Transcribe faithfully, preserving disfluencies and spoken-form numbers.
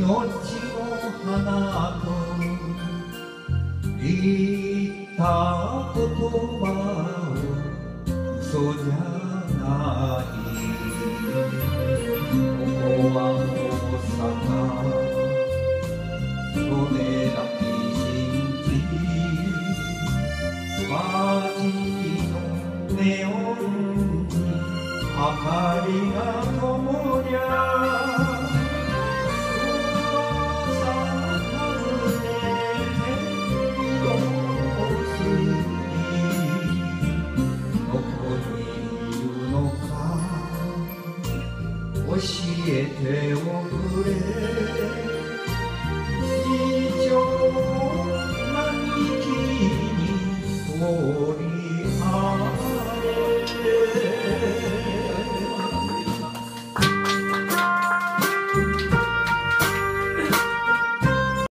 の花と言った言葉を嘘じゃないここは大阪それだけ信じ街のネオンに明かりが灯りゃ教えておくれ